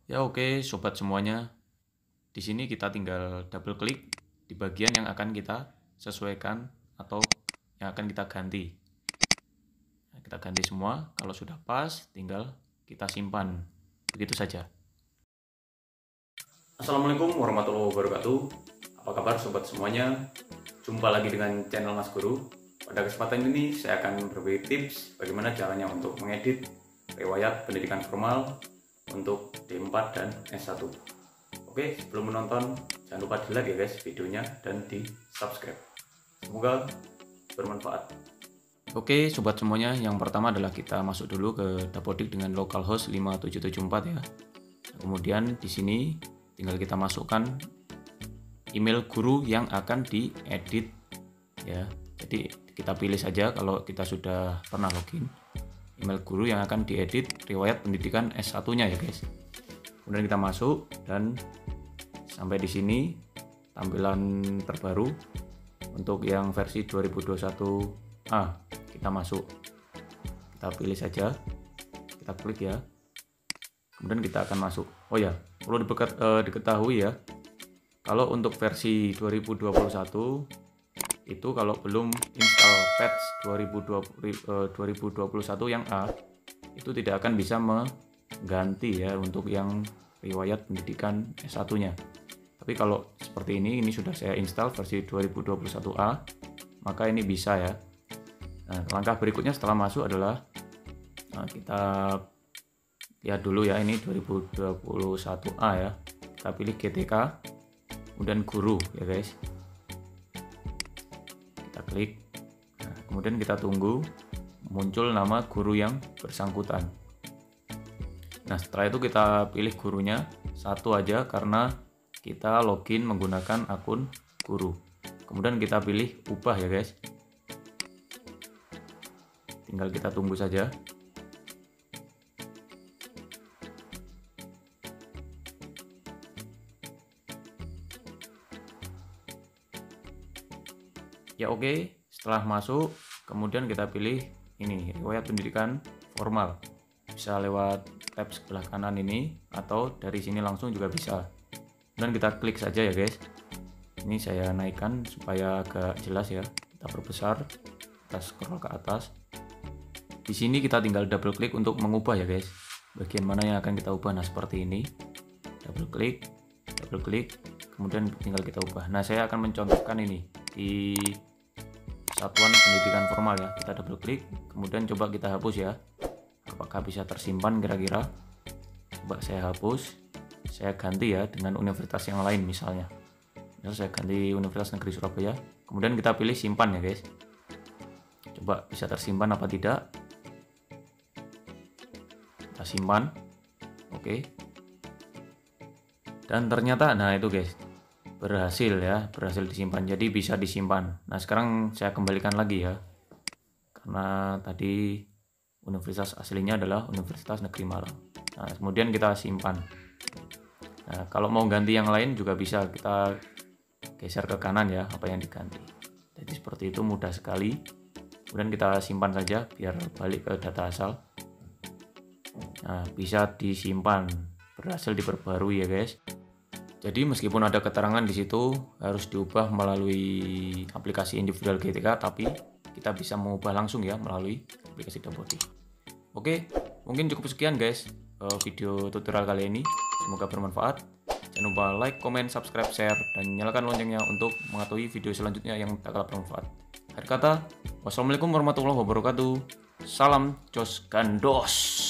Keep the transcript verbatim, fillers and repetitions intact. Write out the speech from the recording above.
Ya oke, sobat semuanya. Di sini kita tinggal double klik di bagian yang akan kita sesuaikan atau yang akan kita ganti. Nah, kita ganti semua. Kalau sudah pas, tinggal kita simpan. Begitu saja. Assalamualaikum warahmatullahi wabarakatuh. Apa kabar sobat semuanya? Jumpa lagi dengan channel Mas Guru. Pada kesempatan ini saya akan berbagi tips bagaimana caranya untuk mengedit riwayat pendidikan formal untuk D empat dan S satu. Oke, sebelum menonton jangan lupa di like ya guys videonya dan di subscribe. Semoga bermanfaat. Oke sobat semuanya, yang pertama adalah kita masuk dulu ke Dapodik dengan localhost lima tujuh tujuh empat ya. Kemudian di sini tinggal kita masukkan email guru yang akan diedit ya. Jadi kita pilih saja kalau kita sudah pernah login email guru yang akan diedit riwayat pendidikan S satu nya ya guys. Kemudian kita masuk dan sampai di sini tampilan terbaru untuk yang versi dua ribu dua puluh satu A. Kita masuk, kita pilih saja, kita klik ya. Kemudian kita akan masuk. Oh ya, perlu dibekat, eh, diketahui ya, kalau untuk versi dua ribu dua puluh satu itu kalau belum install patch dua ribu dua puluh satu yang A, itu tidak akan bisa mengganti ya untuk yang riwayat pendidikan S satu nya. Tapi kalau seperti ini, ini sudah saya install versi dua ribu dua puluh satu A, maka ini bisa ya. Nah, langkah berikutnya setelah masuk adalah nah, kita lihat dulu ya, ini dua ribu dua puluh satu A ya. Kita pilih G T K, kemudian guru ya guys. Kita klik. Nah, kemudian kita tunggu muncul nama guru yang bersangkutan. Nah, setelah itu kita pilih gurunya satu aja karena kita login menggunakan akun guru. Kemudian kita pilih ubah ya guys. Tinggal kita tunggu saja. Ya oke, setelah masuk, kemudian kita pilih ini, riwayat pendidikan formal. Bisa lewat tab sebelah kanan ini, atau dari sini langsung juga bisa. Dan kita klik saja ya guys. Ini saya naikkan supaya agak jelas ya. Kita perbesar, kita scroll ke atas. Di sini kita tinggal double klik untuk mengubah ya guys. Bagian mana yang akan kita ubah? Nah seperti ini. Double klik, double klik, kemudian tinggal kita ubah. Nah saya akan mencontohkan ini di satuan pendidikan formal ya. Kita double klik, kemudian coba kita hapus ya. Apakah bisa tersimpan kira-kira? Coba saya hapus. Saya ganti ya dengan universitas yang lain misalnya. Misal saya ganti Universitas Negeri Surabaya. Kemudian kita pilih simpan ya guys. Coba bisa tersimpan apa tidak. Kita simpan. Oke. Dan ternyata nah itu guys, berhasil ya, berhasil disimpan. Jadi bisa disimpan. Nah, sekarang saya kembalikan lagi ya. Karena tadi universitas aslinya adalah Universitas Negeri Malang. Nah, kemudian kita simpan. Nah, kalau mau ganti yang lain juga bisa, kita geser ke kanan ya apa yang diganti. Jadi seperti itu, mudah sekali. Kemudian kita simpan saja biar balik ke data asal. Nah, bisa disimpan, berhasil diperbarui ya guys. Jadi meskipun ada keterangan di situ harus diubah melalui aplikasi individual G T K, tapi kita bisa mengubah langsung ya melalui aplikasi Dapodik. Oke, mungkin cukup sekian guys video tutorial kali ini. Semoga bermanfaat. Jangan lupa like, comment, subscribe, share, dan nyalakan loncengnya untuk mengetahui video selanjutnya yang tak kalah bermanfaat. Akhir kata, wassalamualaikum warahmatullahi wabarakatuh. Salam Jos Gandos.